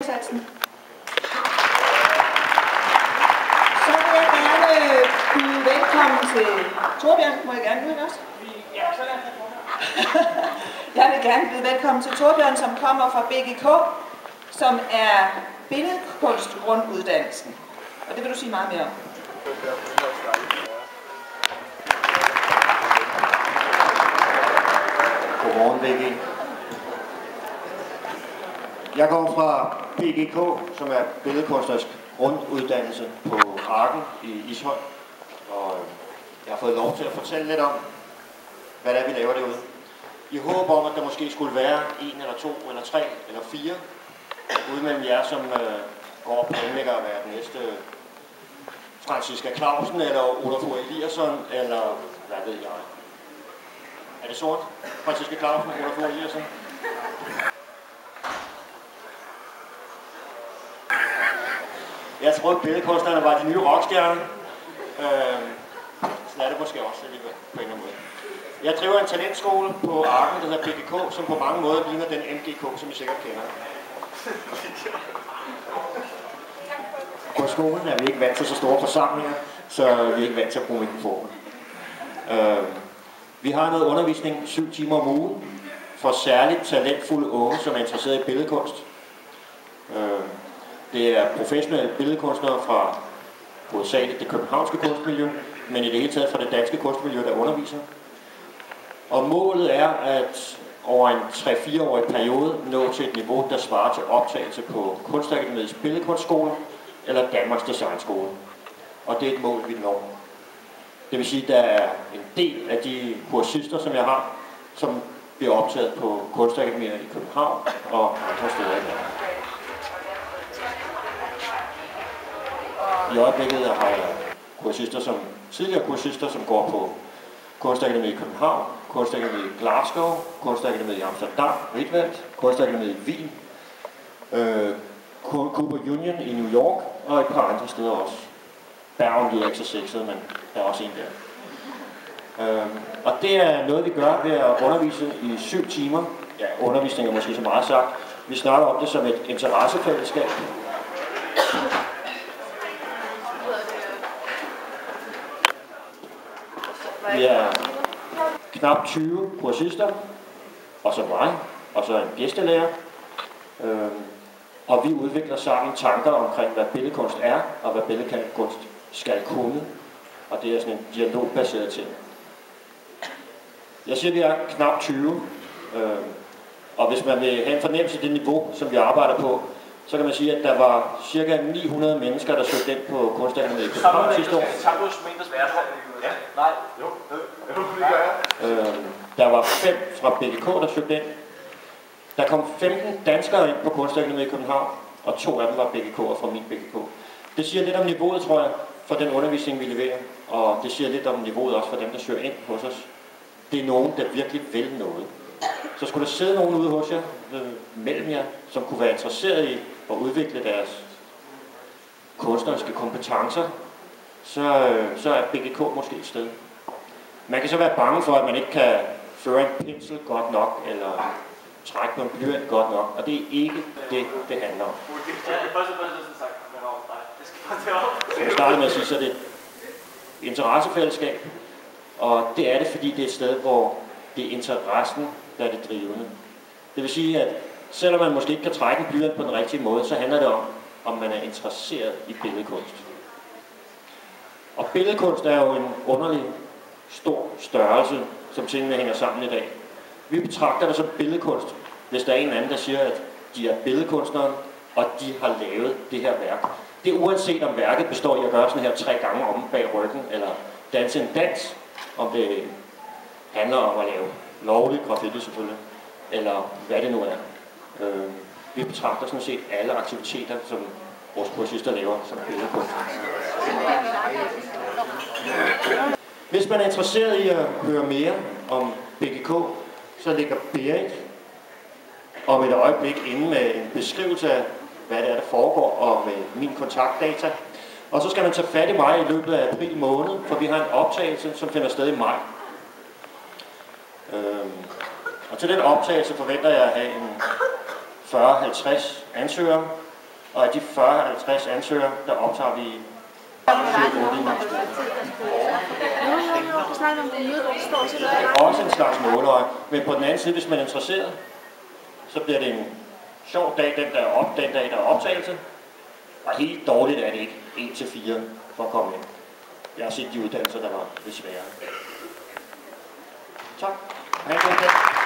indsatsen. Så vil jeg gerne byde velkommen til Torbjørn. Må jeg gerne byde også? Ja, så lad os. Jeg vil gerne byde velkommen til Torbjørn, som kommer fra BGK, som er billedkunstgrunduddannelsen. Og det vil du sige meget mere om. Godmorgen, BG. Jeg kommer fra BGK, som er billedkunstnerisk grunduddannelse på Arken i Ishøj. Og jeg har fået lov til at fortælle lidt om, hvad det er, vi laver derude. I håb om, at der måske skulle være 1 eller 2 eller 3 eller 4 ude mellem jer, som går og planlægger at være den næste Franziska Clausen eller Olaf Eliasson eller hvad ved jeg. Er det sort? Franziska Clausen, Olaf Eliasson? Jeg troede, at billedkunstnerne var de nye rockstjerner. Så er det måske også alligevel på en eller anden måde. Jeg driver en talentskole på Arken, der hedder BGK, som på mange måder ligner den MGK, som I sikkert kender. På skolen er vi ikke vant til så store forsamlinger, så vi er ikke vant til at bruge mikrofoner. Vi har noget undervisning 7 timer om ugen for særligt talentfulde unge, som er interesseret i billedkunst. Det er professionelle billedkunstnere fra hovedsageligt det københavnske kunstmiljø, men i det hele taget fra det danske kunstmiljø, der underviser. Og målet er at over en 3-4-årig periode nå til et niveau, der svarer til optagelse på Kunstakademiets Billedkunstskole eller Danmarks Designskole. Og det er et mål, vi når. Det vil sige, at der er en del af de kursister, som jeg har, som bliver optaget på Kunstakademier i København og andre steder i landet. I øjeblikket har jeg kursister, tidligere kursister, som går på Kunstakademiet i København, Kunstakademiet i Glasgow, Kunstakademiet i Amsterdam, Riedwald, Kunstakademiet i Wien, Cooper Union i New York og et par andre steder også. Bergen lyder ikke så sexet, men der er også en der. Og det er noget, vi gør ved at undervise i 7 timer. Ja, undervisning er måske så meget sagt. Vi snakker om det som et interessefællesskab. Vi er knap 20 kursister, og så mig, og så en gæstelærer. Og vi udvikler sammen tanker omkring, hvad billedkunst er, og hvad billedkunst skal kunne. Og det er sådan en dialogbaseret ting. Jeg siger, at vi er knap 20, og hvis man vil have en fornemmelse af det niveau, som vi arbejder på, så kan man sige, at der var ca. 900 mennesker, der søgte ind på Kunstakademiet i København sidste år. Der var 5 fra BGK, der søgte ind. Der kom 15 danskere ind på Kunstakademiet i København, og 2 af dem var BGK'er fra min BGK. Det siger lidt om niveauet, tror jeg, for den undervisning, vi leverer, og det siger lidt om niveauet også for dem, der søger ind hos os. Det er nogen, der virkelig vil noget. Så skulle der sidde nogen ude hos jer, mellem jer, som kunne være interesseret i at udvikle deres kunstneriske kompetencer, så er BGK måske et sted. Man kan så være bange for, at man ikke kan føre en pensel godt nok, eller trække på en blyant godt nok, og det er ikke det handler om. Jeg starter med at sige, så det er et interessefællesskab, og det er det, fordi det er et sted, hvor det er interessen, der er det drivende. Det vil sige, at selvom man måske ikke kan trække en blyant på den rigtige måde, så handler det om man er interesseret i billedkunst. Og billedkunst er jo en underlig, stor størrelse, som tingene hænger sammen i dag. Vi betragter det som billedkunst, hvis der er en anden, der siger, at de er billedkunstnere, og de har lavet det her værk. Det er uanset om værket består i at gøre sådan her 3 gange om bag ryggen, eller danse en dans, om det handler om at lave lovlig graffiti selvfølgelig, eller hvad det nu er. Vi betragter sådan set alle aktiviteter, som vores kursister laver, som billedkunst. Hvis man er interesseret i at høre mere om BGK, så ligger Berit om et øjeblik inde med en beskrivelse af, hvad det er, der foregår, og med min kontaktdata. Og så skal man tage fat i mig i løbet af april måned, for vi har en optagelse, som finder sted i maj. Og til den optagelse forventer jeg at have en 40-50 ansøgere, Og af de 40-50 ansøgere, der optager vi 7-8 i mandsmål. Du snakker om det møde, hvor det står til Det er også en slags måløje, men på den anden side, hvis man er interesseret, så bliver det en sjov dag, den dag, der er optagelse. Og helt dårligt er det ikke 1-4 for at komme ind. Jeg har set de uddannelser, der var lidt svære. Tak. Ha' en god dag.